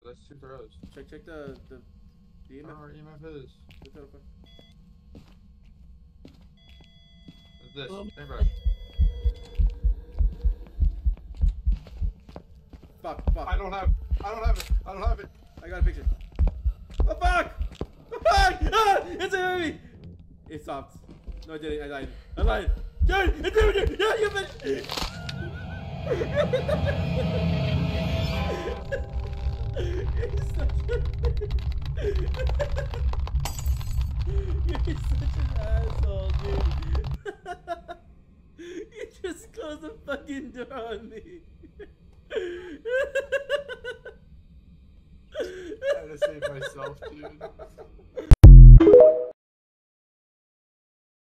That's 2 throws. Check the EMF. Our EMF is. It's this. Stand by. Fuck. I don't have it. I got a picture. Oh fuck! Oh fuck! Ah! It's a me! It stopped. No, it didn't. I lied. Dude! It's over here! Yeah, you bitch! You're such a bitch. You're such an asshole, dude. You just closed the fucking door on me. I had to save myself, dude.